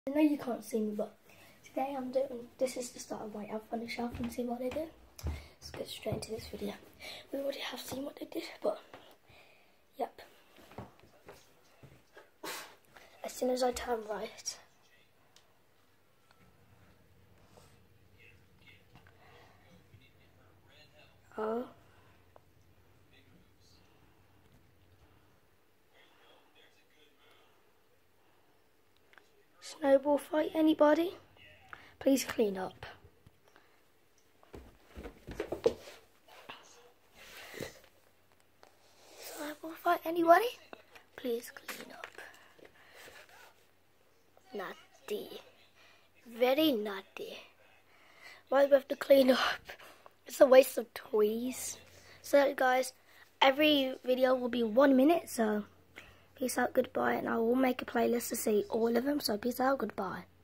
I know you can't see me, but today this is the start of my elf on the shelf and see what they do. Let's get straight into this video. We already have seen what they did, but yep. As soon as I turn right, oh. Snowball fight, anybody? Please clean up. Snowball fight, anybody? Please clean up. Naughty. Very naughty. Why do we have to clean up? It's a waste of toys. So guys, every video will be 1 minute, so peace out, goodbye, and I will make a playlist to see all of them, so peace out, goodbye.